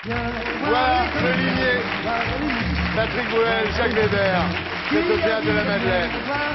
Voilà, souligné. Patrick Bruel, Jacques Weber, c'est au théâtre de la Madeleine.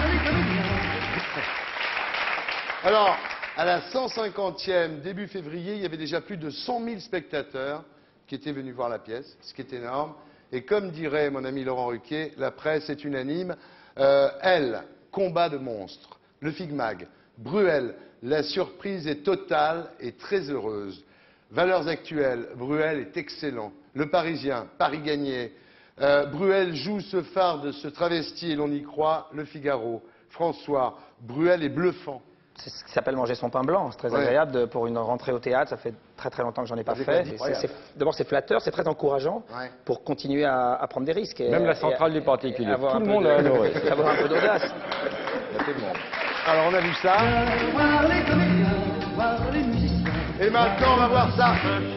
Alors, à la 150e, début février, il y avait déjà plus de 100 000 spectateurs qui étaient venus voir la pièce, ce qui est énorme. Et comme dirait mon ami Laurent Ruquier, la presse est unanime. Elle, combat de monstres. Le Figmag, Bruel, la surprise est totale et très heureuse. Valeurs actuelles, Bruel est excellent. Le Parisien, Paris gagné. Bruel joue ce phare, ce travesti et l'on y croit. Le Figaro, François, Bruel est bluffant. C'est ce qui s'appelle manger son pain blanc. C'est très agréable pour une rentrée au théâtre. Ça fait très longtemps que j'en ai pas fait. D'abord, c'est flatteur, c'est très encourageant pour continuer à prendre des risques. Même la centrale du particulier. Tout le monde a adoré. Avoir un peu d'audace. Alors, on a vu ça. Et maintenant, on va voir ça.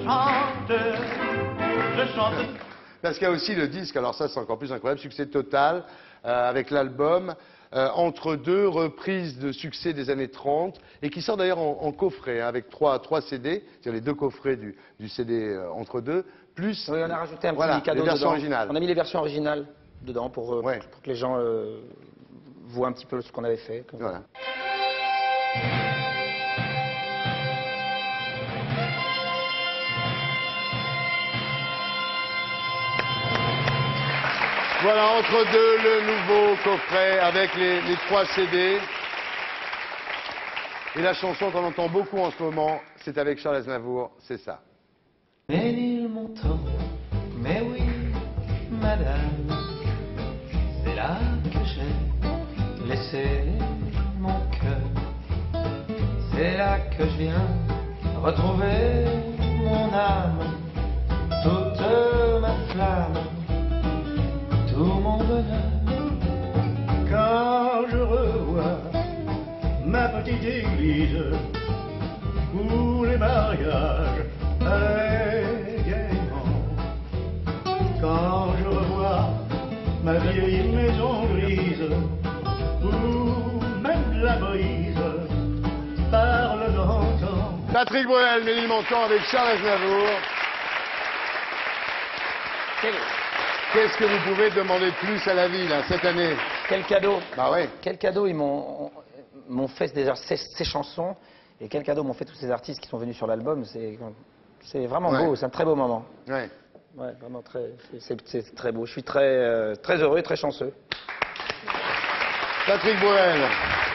Parce qu'il y a aussi le disque, alors ça c'est encore plus incroyable, succès total, avec l'album Entre deux, reprises de succès des années 30, et qui sort d'ailleurs en coffret, hein, avec trois CD, c'est-à-dire les deux coffrets du CD Entre deux, plus oui, on a rajouté un petit cadeau les versions dedans. originales. On a mis les versions originales dedans pour que les gens voient un petit peu ce qu'on avait fait. Voilà. Voilà, Entre deux, le nouveau coffret avec les 3 CD. Et la chanson qu'on entend beaucoup en ce moment, c'est avec Charles Aznavour, c'est ça. Ménilmontant, mais oui, madame, c'est là que j'ai laissé mon cœur. C'est là que je viens retrouver mon âme, toute ma flamme. Tout mon bonheur, quand je revois ma petite église où les mariages allaient gaiement, quand je revois ma vieille maison grise où même la brise parle d'antan. Patrick Bruel, Ménilmontant avec Charles Aznavour. Qu'est-ce que vous pouvez demander de plus à la vie, là, cette année? Quel cadeau? Bah ouais. Quel cadeau ils m'ont fait ces chansons, et quel cadeau m'ont fait tous ces artistes qui sont venus sur l'album. C'est vraiment beau, c'est un très beau moment. Ouais. Ouais, vraiment c'est très beau. Je suis très heureux et très chanceux. Patrick Bruel.